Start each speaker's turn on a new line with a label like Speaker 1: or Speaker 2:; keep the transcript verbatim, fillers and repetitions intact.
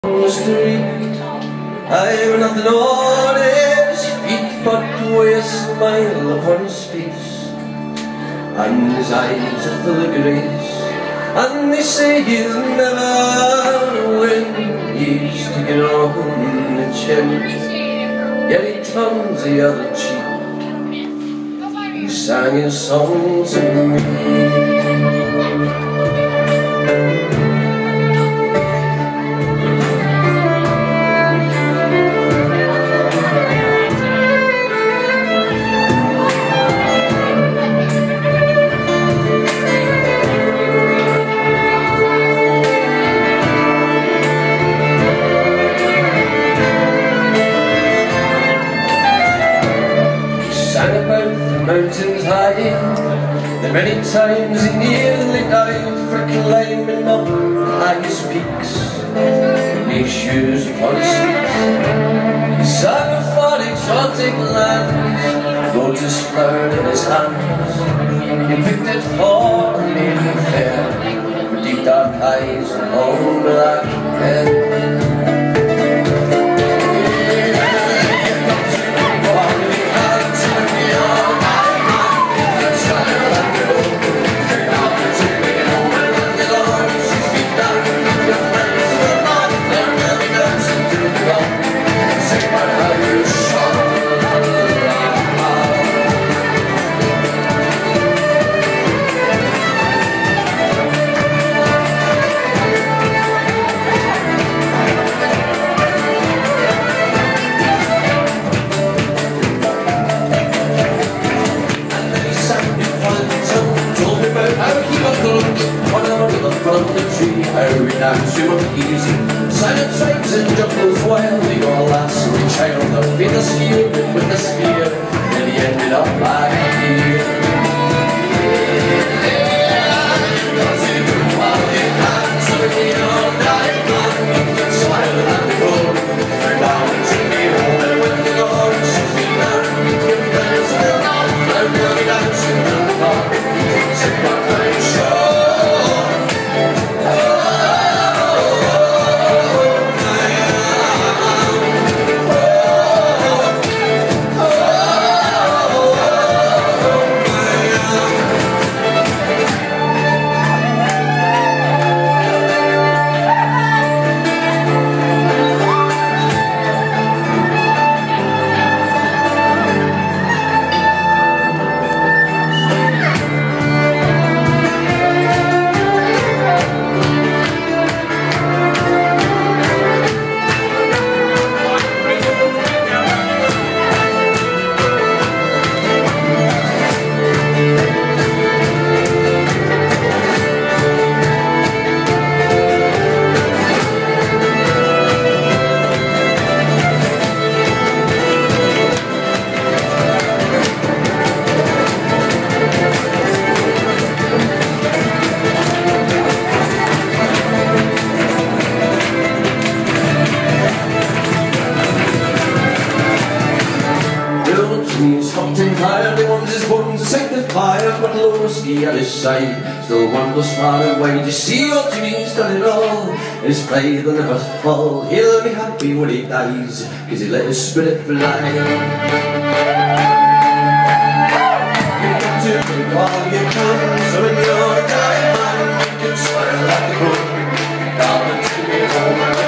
Speaker 1: Mystery, I've nothing on his feet but to waste a smile upon his face, and his eyes are full of grace, and they say he'll never win. He's taken on the chin, yet he turns the other cheek. He sang his songs to me. Sang about the mountains high, the many times he nearly died for climbing up the highest peaks, no shoes upon his feet. He sang of far exotic lands, lotus flower in his hands. He picked it for a maiden fair, with deep dark eyes and long black hair. From the tree, I relax you up easy. Silent trains and jungles wild, the old lass and the child up in the sphere with the spear, and he ended up like a deer. He's humped and tired, he wants his bones to sanctify, but Lowski at his side still wanders far away. You see what he means done it all, his pride will never fall. He'll be happy when he dies, cause he let his spirit fly. You got to do all you can, so when you're dying man, you can smile like a crow. Darling, take me home.